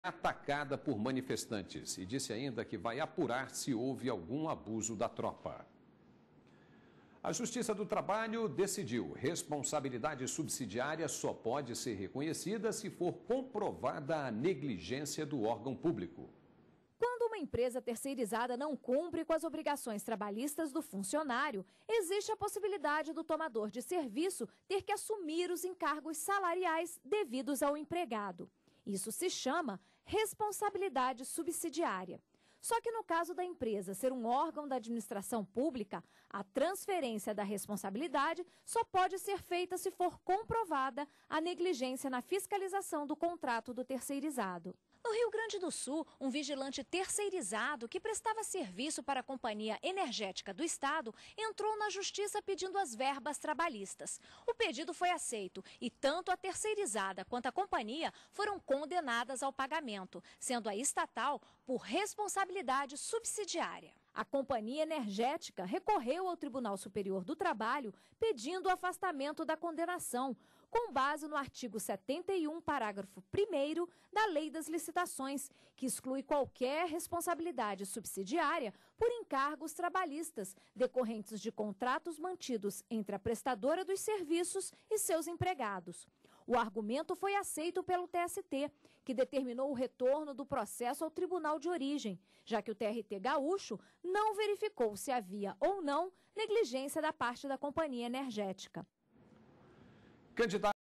atacada por manifestantes e disse ainda que vai apurar se houve algum abuso da tropa. A Justiça do Trabalho decidiu: responsabilidade subsidiária só pode ser reconhecida se for comprovada a negligência do órgão público. Quando uma empresa terceirizada não cumpre com as obrigações trabalhistas do funcionário, existe a possibilidade do tomador de serviço ter que assumir os encargos salariais devidos ao empregado. Isso se chama responsabilidade subsidiária. Só que no caso da empresa ser um órgão da administração pública, a transferência da responsabilidade só pode ser feita se for comprovada a negligência na fiscalização do contrato do terceirizado. No Rio Grande do Sul, um vigilante terceirizado que prestava serviço para a Companhia Energética do Estado entrou na Justiça pedindo as verbas trabalhistas. O pedido foi aceito e tanto a terceirizada quanto a companhia foram condenadas ao pagamento, sendo a estatal por responsabilidade subsidiária. A Companhia Energética recorreu ao Tribunal Superior do Trabalho pedindo o afastamento da condenação, com base no artigo 71, parágrafo 1º da Lei das Licitações, que exclui qualquer responsabilidade subsidiária por encargos trabalhistas decorrentes de contratos mantidos entre a prestadora dos serviços e seus empregados. O argumento foi aceito pelo TST, que determinou o retorno do processo ao tribunal de origem, já que o TRT gaúcho não verificou se havia ou não negligência da parte da companhia energética.